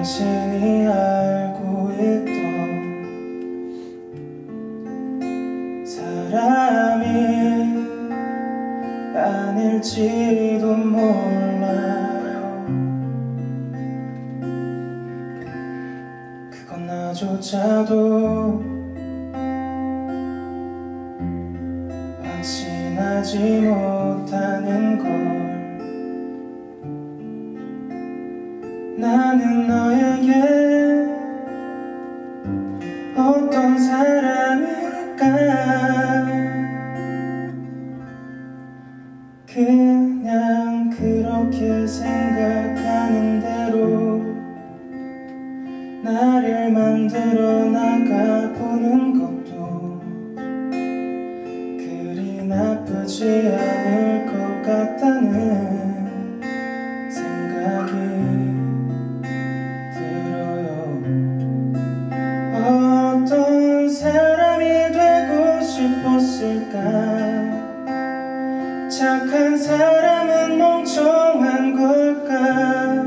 당신이 알고 있던 사람이 아닐지도 몰라요. 그건 나조차도 확신하지 못하는 걸. 나는 너에게 어떤 사람일까? 그냥 그렇게 생각하는 대로 나를 만들어 나가보는 것도 그리 나쁘지 않을 것 같다는 생각이 들어요. 어떤 사람이 되고 싶었을까? 착한 사람은 멍청한 걸까?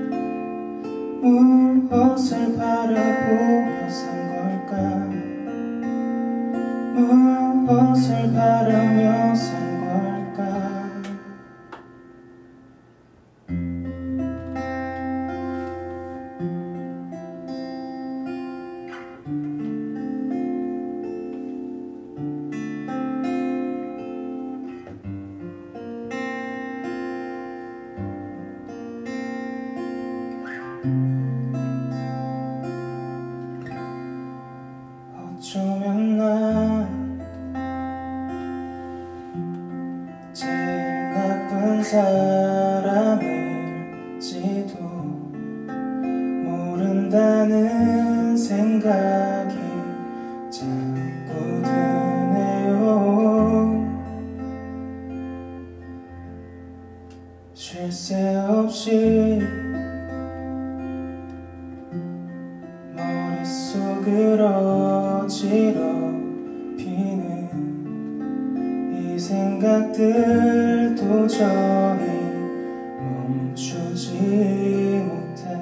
무엇을 바라보며 산 걸까? 무엇을 바라며 산 걸까? 어쩌면 난 제일 나쁜 사람일지도 모른다는 생각이 자꾸 드네요. 쉴 새 없이 머릿속을 어지럽히는 이 생각들 도저히 멈추지 못해.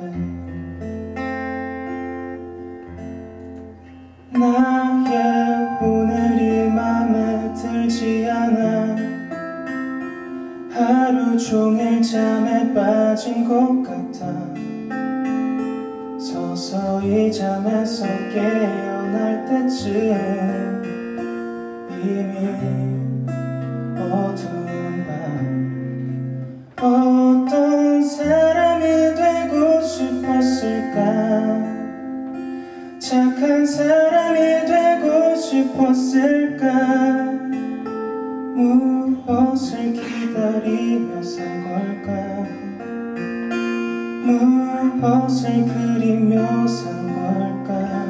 나의 오늘이 맘에 들지 않아. 하루 종일 잠에 빠진 것 같아. 서서히 잠에서 깨어날 때쯤 이미 어두운 밤. 어떤 사람이 되고 싶었을까? 착한 사람이 되고 싶었을까? 무엇을 기다리며 산 걸까? 무엇을 그리며 산 걸까?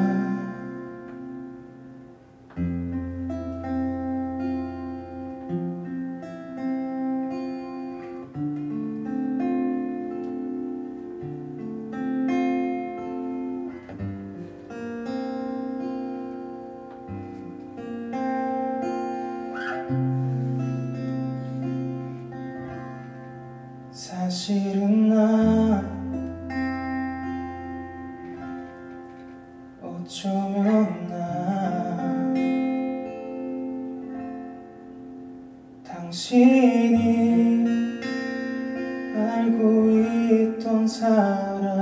사실은 나 어쩌면 나 당신이 알고 있던 사람